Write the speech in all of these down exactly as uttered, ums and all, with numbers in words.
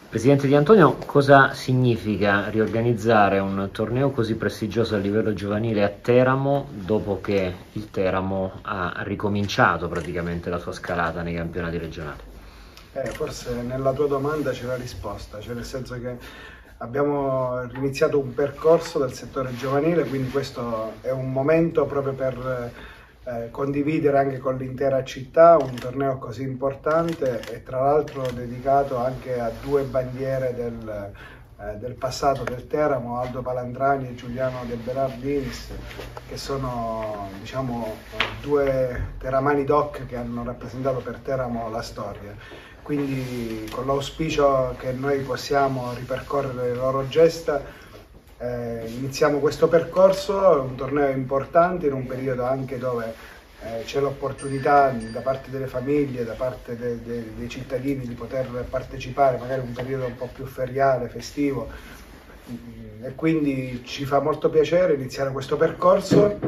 Presidente Di Antonio, cosa significa riorganizzare un torneo così prestigioso a livello giovanile a Teramo dopo che il Teramo ha ricominciato praticamente la sua scalata nei campionati regionali? Eh, forse nella tua domanda c'è la risposta, cioè nel senso che abbiamo iniziato un percorso del settore giovanile, quindi questo è un momento proprio per eh, condividere anche con l'intera città un torneo così importante e tra l'altro dedicato anche a due bandiere del, eh, del passato del Teramo, Aldo Palandrani e Giuliano De Bernardinis, che sono diciamo due teramani doc che hanno rappresentato per Teramo la storia. Quindi con l'auspicio che noi possiamo ripercorrere le loro gesta, eh, iniziamo questo percorso, è un torneo importante in un periodo anche dove eh, c'è l'opportunità da parte delle famiglie, da parte de, de, dei cittadini di poter partecipare, magari in un periodo un po' più feriale, festivo, e quindi ci fa molto piacere iniziare questo percorso.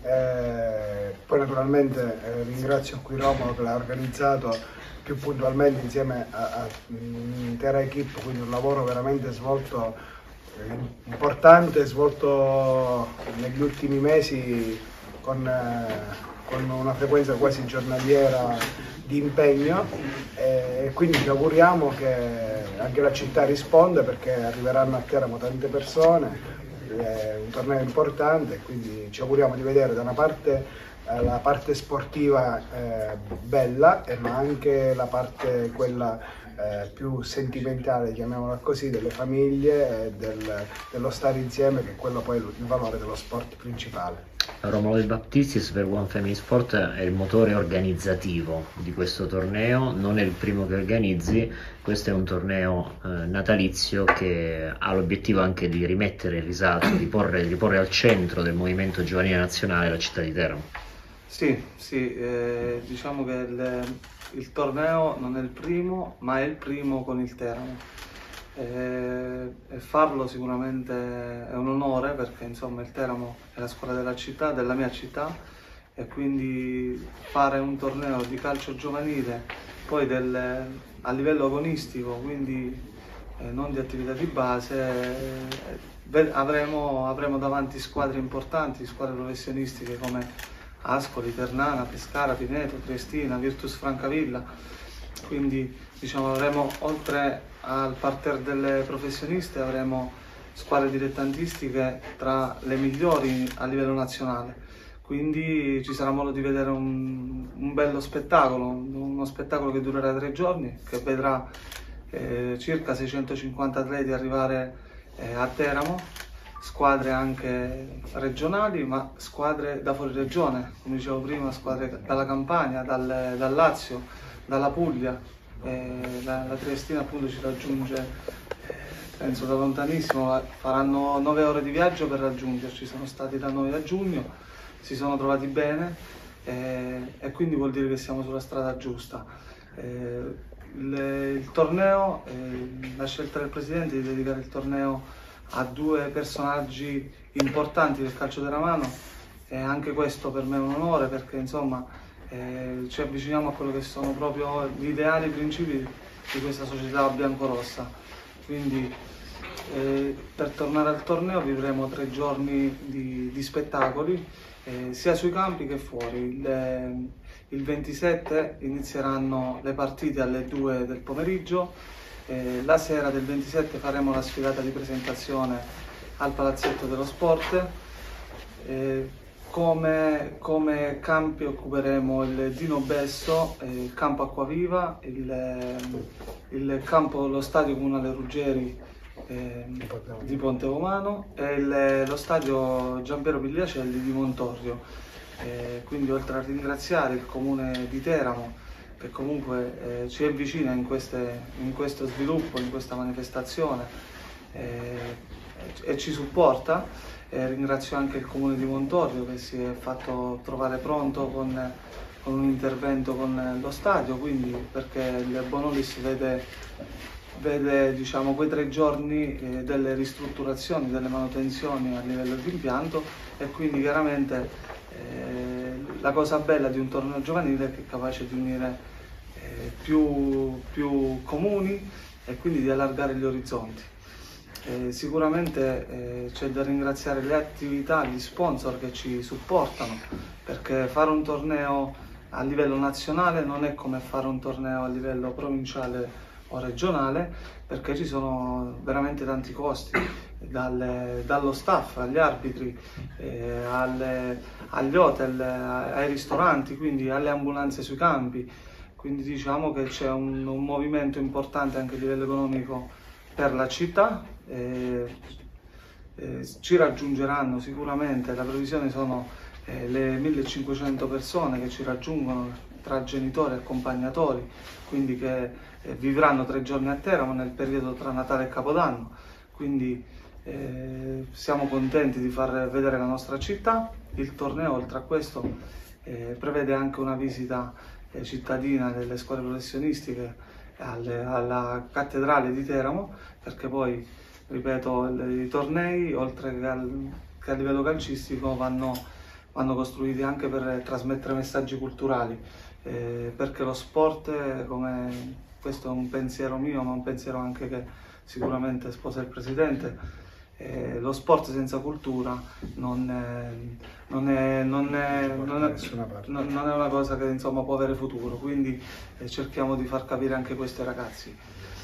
Eh, poi naturalmente eh, ringrazio qui Romolo che l'ha organizzato più puntualmente insieme a, a un'intera equipe, quindi un lavoro veramente svolto, eh, importante, svolto negli ultimi mesi con, eh, con una frequenza quasi giornaliera di impegno, e quindi ci auguriamo che anche la città risponda, perché arriveranno a Teramo tante persone, è un torneo importante, quindi ci auguriamo di vedere da una parte la parte sportiva eh, bella, eh, ma anche la parte quella eh, più sentimentale, chiamiamola così, delle famiglie e del, dello stare insieme, che è quello poi il valore dello sport principale. Romolo De Baptistis per One Family Sport è il motore organizzativo di questo torneo, non è il primo che organizzi, questo è un torneo eh, natalizio che ha l'obiettivo anche di rimettere in risalto, di porre, di porre al centro del movimento giovanile nazionale la città di Teramo. Sì, sì, eh, diciamo che il, il torneo non è il primo, ma è il primo con il Teramo. Eh, e farlo sicuramente è un onore, perché insomma il Teramo è la scuola della città, della mia città, e quindi fare un torneo di calcio giovanile, poi del, a livello agonistico, quindi eh, non di attività di base, eh, avremo, avremo davanti squadre importanti, squadre professionistiche come Ascoli, Ternana, Pescara, Pineto, Triestina, Virtus Francavilla, quindi diciamo avremo, oltre al parterre delle professioniste, avremo squadre dilettantistiche tra le migliori a livello nazionale, quindi ci sarà modo di vedere un, un bello spettacolo, uno spettacolo che durerà tre giorni, che vedrà eh, circa seicentocinquanta atleti arrivare eh, a Teramo, squadre anche regionali, ma squadre da fuori regione, come dicevo prima, squadre dalla Campania, dal, dal Lazio, dalla Puglia. Eh, la, la Triestina appunto ci raggiunge, eh, penso da lontanissimo, faranno nove ore di viaggio per raggiungerci, sono stati da noi a giugno, si sono trovati bene, eh, e quindi vuol dire che siamo sulla strada giusta. Eh, il, il torneo, eh, la scelta del Presidente di dedicare il torneo a due personaggi importanti del calcio teramano, e anche questo per me è un onore, perché insomma eh, ci avviciniamo a quello che sono proprio gli ideali e i principi di questa società biancorossa. Quindi eh, per tornare al torneo vivremo tre giorni di, di spettacoli, eh, sia sui campi che fuori. Il, il ventisette inizieranno le partite alle due del pomeriggio. Eh, la sera del ventisette faremo la sfilata di presentazione al Palazzetto dello Sport. Eh, come, come campi occuperemo il Dino Besso, eh, il campo Acquaviva, il, il campo, lo stadio comunale Ruggeri eh, di Ponte Romano e il, lo stadio Giampiero Pigliacelli di Montorio. Eh, quindi, oltre a ringraziare il comune di Teramo, che comunque eh, ci è vicina in, queste, in questo sviluppo, in questa manifestazione, eh, e ci supporta. Eh, ringrazio anche il comune di Montorio, che si è fatto trovare pronto con, con un intervento con lo stadio, quindi, perché il Bonolis vede, vede diciamo, quei tre giorni eh, delle ristrutturazioni, delle manutenzioni a livello di impianto, e quindi chiaramente eh, la cosa bella di un torneo giovanile è che è capace di unire più, più comuni, e quindi di allargare gli orizzonti. Eh, sicuramente eh, c'è da ringraziare le attività, gli sponsor che ci supportano, perché fare un torneo a livello nazionale non è come fare un torneo a livello provinciale o regionale, perché ci sono veramente tanti costi, dalle, dallo staff agli arbitri, eh, alle, agli hotel, ai ristoranti, quindi alle ambulanze sui campi. Quindi diciamo che c'è un, un movimento importante anche a livello economico per la città. Eh, eh, ci raggiungeranno sicuramente, la previsione sono eh, le millecinquecento persone che ci raggiungono tra genitori e accompagnatori, quindi che eh, vivranno tre giorni a Teramo nel periodo tra Natale e Capodanno. Quindi eh, siamo contenti di far vedere la nostra città. Il torneo, oltre a questo, eh, prevede anche una visita eh, cittadina delle scuole professionistiche alle, alla cattedrale di Teramo, perché poi, ripeto, i tornei, oltre che, al, che a livello calcistico, vanno, vanno costruiti anche per trasmettere messaggi culturali, eh, perché lo sport, come questo è un pensiero mio, ma un pensiero anche che sicuramente sposa il Presidente, eh, lo sport senza cultura non è, non è, non è, non è, non è una cosa che insomma può avere futuro, quindi eh, cerchiamo di far capire anche questo ai ragazzi.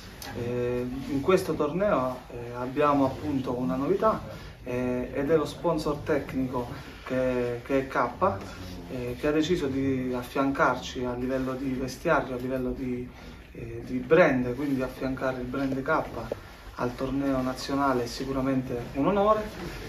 Eh, in questo torneo eh, abbiamo appunto una novità eh, ed è lo sponsor tecnico che, che è K, eh, che ha deciso di affiancarci a livello di vestiario, a livello di, eh, di brand, quindi affiancare il brand K al torneo nazionale è sicuramente un onore,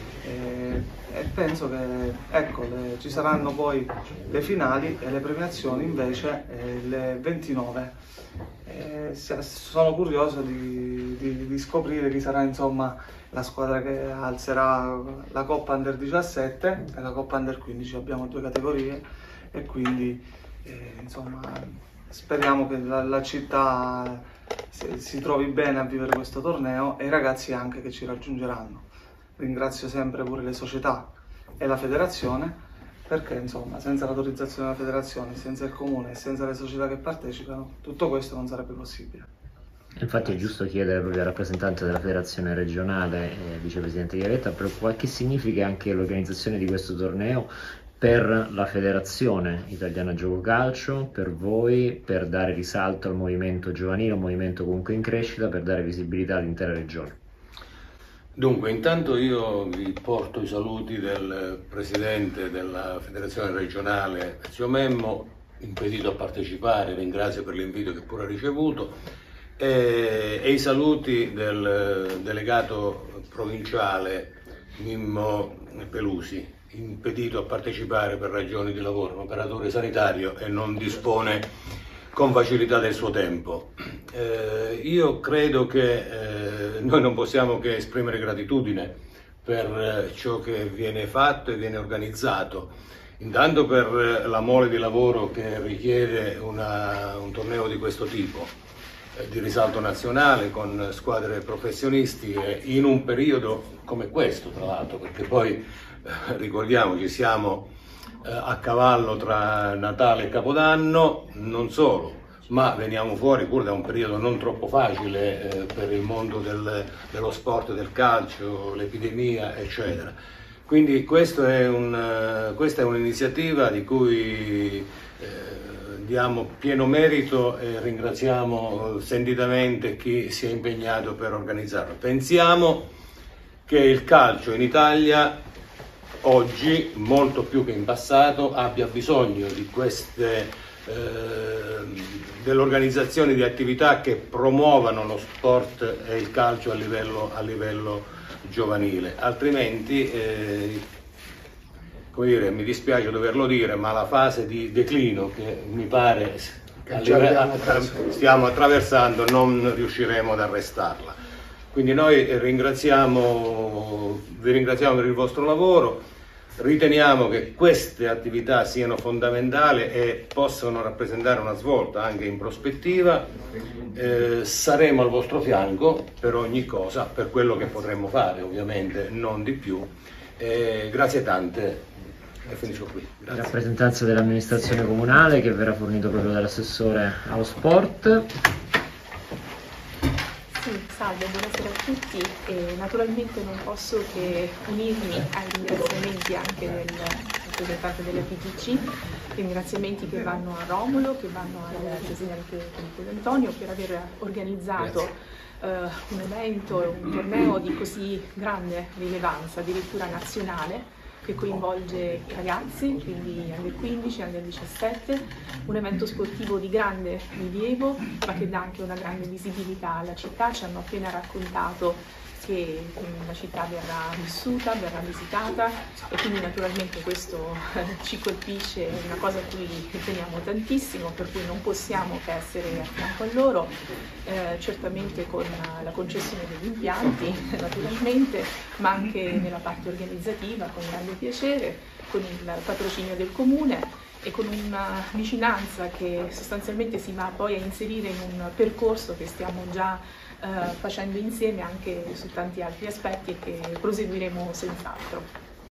eh, e penso che ecco, le, ci saranno poi le finali e le premiazioni invece eh, il ventinove. Eh, sono curioso di, di, di scoprire chi sarà insomma la squadra che alzerà la Coppa Under diciassette e la Coppa Under quindici. Abbiamo due categorie e quindi eh, insomma speriamo che la, la città si, si trovi bene a vivere questo torneo e i ragazzi anche che ci raggiungeranno. Ringrazio sempre pure le società e la federazione, perché insomma senza l'autorizzazione della federazione, senza il comune e senza le società che partecipano, tutto questo non sarebbe possibile. Infatti è giusto chiedere proprio al rappresentante della federazione regionale, eh, vicepresidente Chiavetta, per che significa anche l'organizzazione di questo torneo per la federazione italiana gioco calcio, per voi, per dare risalto al movimento giovanile, un movimento comunque in crescita, per dare visibilità all'intera regione. Dunque, intanto io vi porto i saluti del Presidente della Federazione Regionale Zio Memmo, impedito a partecipare, ringrazio per l'invito che pure ha ricevuto, e, e i saluti del delegato provinciale Mimmo Pelusi, impedito a partecipare per ragioni di lavoro, un operatore sanitario e non dispone con facilità del suo tempo. Eh, io credo che eh, noi non possiamo che esprimere gratitudine per ciò che viene fatto e viene organizzato, intanto per la mole di lavoro che richiede una, un torneo di questo tipo, eh, di risalto nazionale, con squadre professionistiche, in un periodo come questo tra l'altro, perché poi eh, ricordiamoci siamo a cavallo tra Natale e Capodanno, non solo, ma veniamo fuori pure da un periodo non troppo facile eh, per il mondo del, dello sport, del calcio, l'epidemia, eccetera. Quindi questo è un, uh, questa è un'iniziativa di cui eh, diamo pieno merito e ringraziamo sentitamente chi si è impegnato per organizzarlo. Pensiamo che il calcio in Italia oggi, molto più che in passato, abbia bisogno di queste eh, dell'organizzazione di attività che promuovano lo sport e il calcio a livello, a livello giovanile, altrimenti eh, come dire, mi dispiace doverlo dire, ma la fase di declino che mi pare che stiamo attraversando non riusciremo ad arrestarla. Quindi noi ringraziamo, vi ringraziamo per il vostro lavoro, riteniamo che queste attività siano fondamentali e possano rappresentare una svolta anche in prospettiva. Eh, saremo al vostro fianco per ogni cosa, per quello che potremmo fare, ovviamente non di più. Eh, grazie tante e finisco qui. Grazie. Rappresentanza dell'amministrazione comunale che verrà fornito proprio dall'assessore allo sport. Sì, salve, buonasera a tutti e naturalmente non posso che unirmi ai ringraziamenti anche del rappresentante della P G C, ringraziamenti che vanno a Romolo, che vanno al Presidente Filippo D'Antonio per aver organizzato uh, un evento, un torneo di così grande rilevanza, addirittura nazionale, che coinvolge i ragazzi, quindi under quindici, under diciassette, un evento sportivo di grande rilievo, ma che dà anche una grande visibilità alla città. Ci hanno appena raccontato che la città verrà vissuta, verrà visitata e quindi naturalmente questo ci colpisce, è una cosa a cui teniamo tantissimo, per cui non possiamo che essere a fianco a loro, eh, certamente con la concessione degli impianti naturalmente, ma anche nella parte organizzativa con grande piacere, con il patrocinio del Comune e con una vicinanza che sostanzialmente si va poi a inserire in un percorso che stiamo già eh, facendo insieme anche su tanti altri aspetti e che proseguiremo senz'altro.